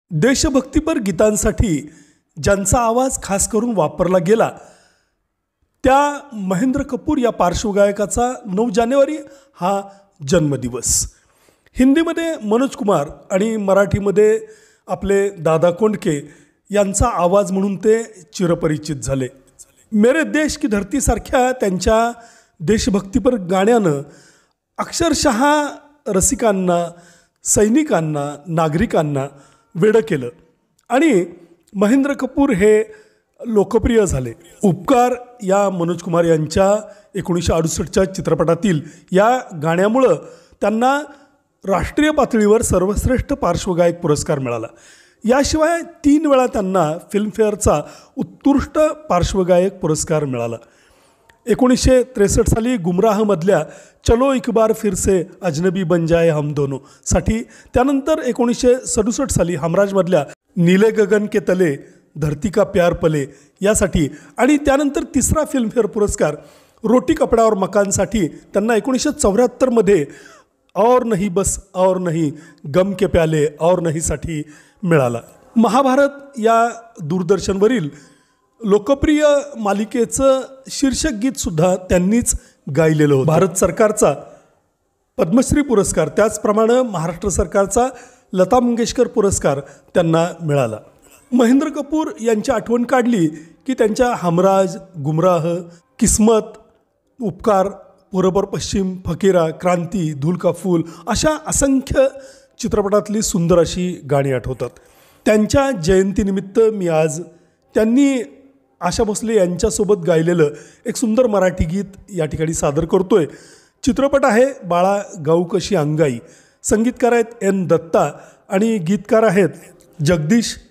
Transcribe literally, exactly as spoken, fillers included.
देशभक्तीपर गीतांसाठी ज्यांचा आवाज खास करून वापरला गेला त्या महेंद्र कपूर या पार्श्वगायकाचा नऊ जानेवारी हा जन्मदिवस। हिंदीमध्ये मनोज कुमार आणि मराठीमध्ये आपले दादा कोंडके यांचा आवाज म्हणून ते चिरपरिचित झाले। मेरे देश की धरती सारख्या त्यांच्या देशभक्तीपर गाण्यानं अक्षरशः रसिकांना, सैनिकांना, नागरिकांना वेडं केलं आणि महेंद्र कपूर हे लोकप्रिय झाले। उपकार या मनोज कुमार यांच्या एकोणीसशे अडुसष्टच्या चित्रपटातील या गाण्यामुळं त्यांना राष्ट्रीय पातळीवर सर्वश्रेष्ठ पार्श्वगायक पुरस्कार मिळाला। याशिवाय तीन वेळा त्यांना फिल्मफेअरचा उत्कृष्ट पार्श्वगायक पुरस्कार मिळाला। एकोणीसशे त्रेसष्ट साली गुमराहमधल्या चलो एक बार फिर से अजनबी बन जाए हम दोनों साठी, त्यानंतर एकोणीसशे सदुसष्ट साली हमराजमधल्या नीले गगन के तले धरती का प्यार पले यासाठी आणि त्यानंतर तिसरा फिल्मफेअर पुरस्कार रोटी कपडा और मकानसाठी त्यांना एकोणीसशे चौऱ्याहत्तरमध्ये और नहीं बस और नहीं गम के प्याले और नहीं साठी मिळाला। महाभारत या दूरदर्शनवरील लोकप्रिय मालिकेचं शीर्षक गीतसुद्धा त्यांनीच गायलेलं होतं। भारत सरकारचा पद्मश्री पुरस्कार त्याचप्रमाणे महाराष्ट्र सरकारचा लता मंगेशकर पुरस्कार त्यांना मिळाला। महेंद्र कपूर यांची आठवण काढली की त्यांच्या हमराज, गुमराह, किस्मत, उपकार, पूर्व पश्चिम, फकीरा, क्रांती, धूल का फूल अशा असंख्य चित्रपटातली सुंदर अशी गाणी आठवतात। त्यांच्या जयंतीनिमित्त मी आज त्यांनी आशा भोसले यांच्यासोबत गायलेलं एक सुंदर मराठी गीत या ठिकाणी सादर करतोय। चित्रपट आहे बाळा गाऊ कशी अंगाई, संगीतकार आहेत एन दत्ता आणि गीतकार आहेत जगदीश